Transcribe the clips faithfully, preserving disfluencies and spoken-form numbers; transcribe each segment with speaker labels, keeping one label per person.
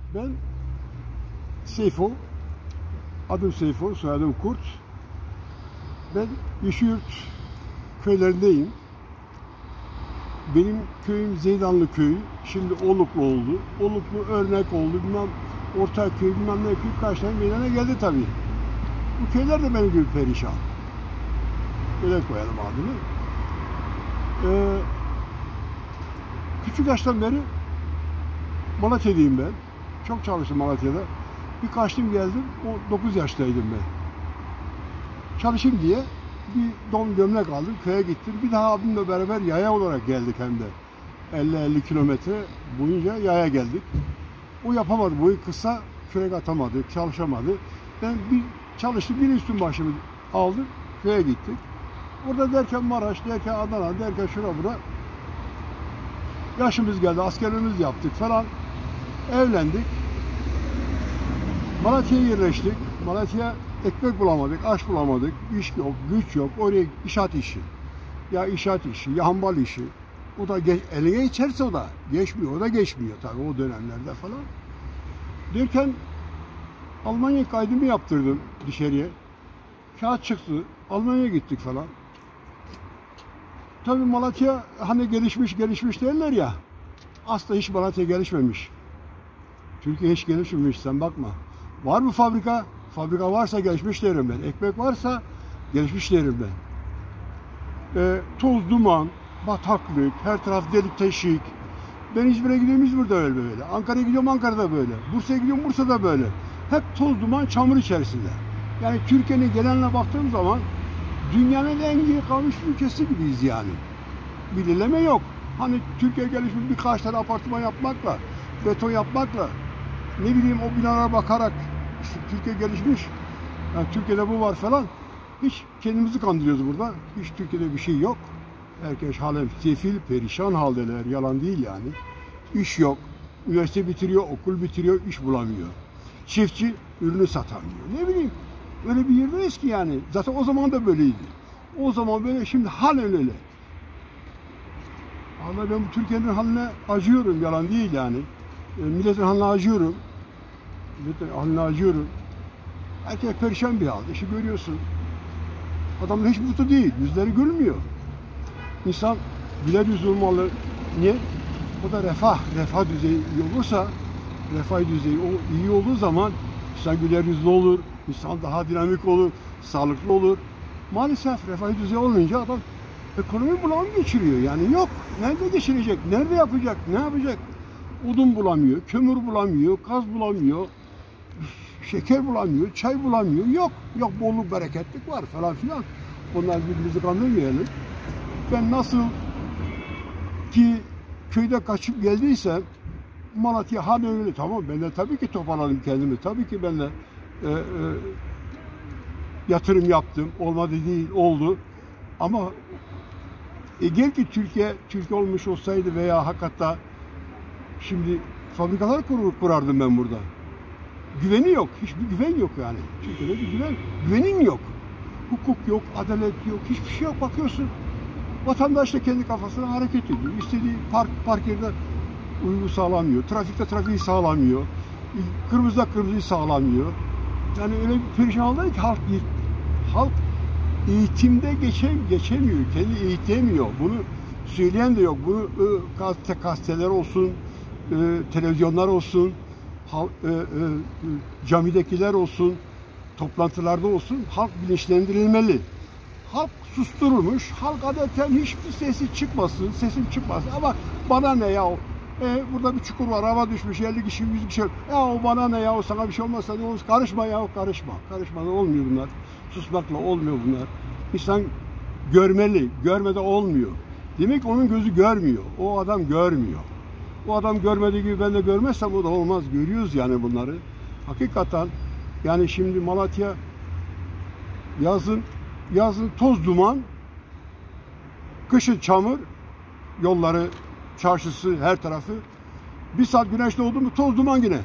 Speaker 1: Ben Seyfo, adım Seyfo, soyadım Kurt. Ben Yeşilyurt köylerindeyim. Benim köyüm Zeydanlı köyü, şimdi Oluklu oldu. Oluklu örnek oldu, bilmem Ortaköy, bilmem ne köy, kaç tane meydana geldi tabii. Bu köyler de benim gibi perişan. Öyle koyalım adını. Ee, küçük yaştan beri Malatya'dayım ben. Çok çalıştım Malatya'da. Bir kaçtım geldim, o dokuz yaştaydım ben. Çalışayım diye bir don gömlek aldım, köye gittim. Bir daha abimle beraber yaya olarak geldik hem de. elli elli kilometre boyunca yaya geldik. O yapamadı, boyu kısa, kürek atamadı, çalışamadı. Ben bir çalıştım, bir üstün başımı aldım, köye gittik. Orada derken Maraş, derken Adana, derken şura bura. Yaşımız geldi, askerliğimizi yaptık falan. Evlendik. Malatya'ya yerleştik. Malatya'ya ekmek bulamadık, aş bulamadık, iş yok, güç yok. Oraya inşaat işi. Ya inşaat işi, ya hambal işi. O da geç, eline geçerse o da geçmiyor, o da geçmiyor tabii o dönemlerde falan. Derken Almanya kaydımı yaptırdım dışarıya. Kağıt çıktı, Almanya'ya gittik falan. Tabii Malatya hani gelişmiş gelişmiş derler ya. Aslında hiç Malatya gelişmemiş. Türkiye hiç gelişmemiş, sen bakma. Var mı fabrika? Fabrika varsa gelişmiş derim ben. Ekmek varsa gelişmiş derim ben. E, toz, duman, bataklık, her taraf delik teşik. Ben İzmir'e gidiyorum, İzmir'de öyle böyle. Ankara'ya gidiyorum, Ankara'da böyle. Bursa'ya gidiyorum, Bursa'da böyle. Hep toz, duman, çamur içerisinde. Yani Türkiye'nin geneline baktığım zaman dünyanın en geri kalmış ülkesi gibiyiz yani. Bilileme yok. Hani Türkiye gelişmiş birkaç tane apartman yapmakla, beton yapmakla, ne bileyim o binalara bakarak işte Türkiye gelişmiş. Yani Türkiye'de bu var falan. Hiç kendimizi kandırıyoruz burada. Hiç Türkiye'de bir şey yok. Herkes halen sefil, perişan haldeler. Yalan değil yani. İş yok. Üniversite bitiriyor, okul bitiriyor, iş bulamıyor. Çiftçi ürünü satamıyor. Ne bileyim. Öyle bir yerdeyiz ki yani. Zaten o zaman da böyleydi. O zaman böyle, şimdi halen öyle. Vallahi ben bu Türkiye'nin haline acıyorum. Yalan değil yani. E, milletin haline acıyorum. Milletin haline acıyorum. Herkes perişan bir halde. İşte görüyorsun. Adamlar hiç mutlu değil. Yüzleri gülmüyor. İnsan güler yüzlü olmalı. Niye? O da refah. Refah düzeyi iyi olursa, refah düzeyi o iyi olduğu zaman insan güler yüzlü olur. İnsan daha dinamik olur. Sağlıklı olur. Maalesef refah düzeyi olmayınca adam ekonomi bulanım geçiriyor. Yani yok. Nerede geçirecek? Nerede yapacak? Ne yapacak? Odun bulamıyor. Kömür bulamıyor. Gaz bulamıyor. Şeker bulamıyor. Çay bulamıyor. Yok. Yok bolluk bereketlik var falan filan. Onlar birbirimizi kandırmayalım. Ben nasıl ki köyde kaçıp geldiysem Malatya hani öyle, tamam, ben de tabii ki toparladım kendimi. Tabii ki ben de e, e, yatırım yaptım. Olmadı değil, oldu. Ama e, gel ki Türkiye Türkiye olmuş olsaydı veya hakikaten şimdi fabrikalar kur, kurardım ben burada. Güveni yok. Hiçbir güven yok yani. Türkiye'de bir güven, güvenin yok. Hukuk yok, adalet yok, hiçbir şey yok. Bakıyorsun, vatandaş da kendi kafasına hareket ediyor. İstediği park, park yerine uygu sağlamıyor. Trafikte trafiği sağlamıyor. Kırmızıda kırmızıyı sağlamıyor. Yani öyle bir perişan oldu ki halk, halk eğitimde geçem, geçemiyor. Kendi eğitemiyor. Bunu söyleyen de yok. Bunu e, gazete, gazeteler olsun, e, televizyonlar olsun, hal, e, e, camidekiler olsun, toplantılarda olsun, halk bilinçlendirilmeli. Halk susturulmuş, halk adeten hiçbir sesi çıkmasın, sesim çıkmasın. Ama bana ne ya? E, burada bir çukur var, hava düşmüş, elli kişi, yüz kişi. Ya o bana ne ya? Sana bir şey olmazsa ne olur? Karışma ya, karışma. Karışmadan olmuyor bunlar. Susmakla olmuyor bunlar. İnsan görmeli, görmede olmuyor. Demek ki onun gözü görmüyor. O adam görmüyor. O adam görmediği gibi ben de görmezsem o da olmaz. Görüyoruz yani bunları. Hakikaten yani şimdi Malatya yazın yazın toz duman, kışın çamur, yolları, çarşısı, her tarafı. Bir saat güneş doğdu mu toz duman yine.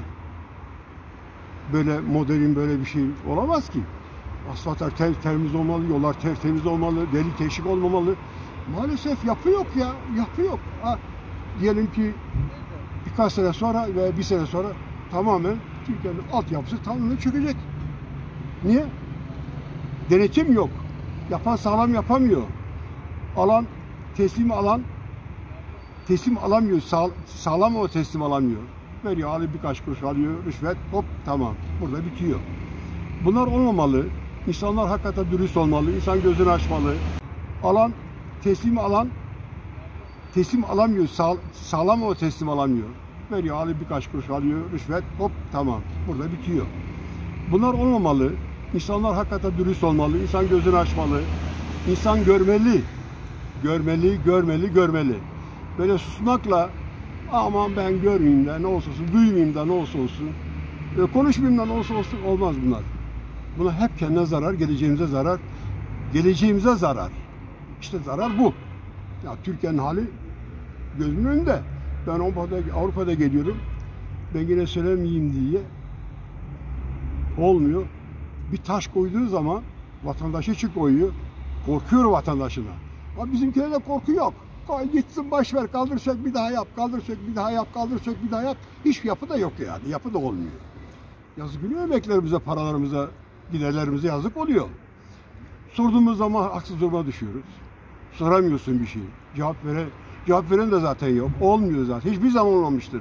Speaker 1: Böyle modern böyle bir şey olamaz ki. Asfaltlar ter, temiz olmalı, yollar ter, temiz olmalı, delik teşvik olmamalı. Maalesef yapı yok ya, yapı yok. Ha, diyelim ki birkaç sene sonra veya bir sene sonra tamamen Türkiye'nin altyapısı tamamen çökecek. Niye? Denetim yok. Yapan sağlam yapamıyor. Alan, teslim alan teslim alamıyor. Sağ, sağlam o teslim alamıyor. Veriyor, alıyor birkaç kuruş alıyor, rüşvet, hop tamam. Burada bitiyor. Bunlar olmamalı. İnsanlar hakikaten dürüst olmalı. İnsan gözünü açmalı. Alan, teslim alan teslim alamıyor. Sağ, sağlam o teslim alamıyor. Veriyor, alıyor birkaç kuruş alıyor, rüşvet, hop tamam. Burada bitiyor. Bunlar olmamalı. İnsanlar hakikaten dürüst olmalı. İnsan gözünü açmalı. İnsan görmeli. Görmeli, görmeli, görmeli. Böyle susmakla aman ben görmeyeyim de ne olsa olsun, duymayayım da ne olsa olsun, e, konuşmayayım da ne olsa olsun olmaz bunlar. Buna hep kendine zarar, geleceğimize zarar, geleceğimize zarar. İşte zarar bu. Ya Türkiye'nin hali gözümün önünde. Ben Avrupa'da, Avrupa'da geliyorum. Ben yine söylemeyeyim diye olmuyor. Bir taş koyduğu zaman vatandaşı için koyuyor. Korkuyor vatandaşına. Ama bizimkilerde korku yok. Koy gitsin baş ver, kaldırsak bir daha yap, kaldırsak bir daha yap, kaldırsak bir daha yap. Hiçbir yapı da yok yani. Yapı da olmuyor. Yazık günü emeklerimize, paralarımıza, giderlerimize yazık oluyor. Sorduğumuz zaman haksız duruma düşüyoruz. Soramıyorsun bir şey. Cevap veren, cevap veren de zaten yok. Olmuyor zaten. Hiçbir zaman olmamıştır.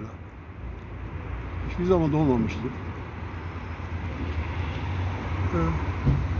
Speaker 1: Hiçbir zaman da olmamıştır. Evet.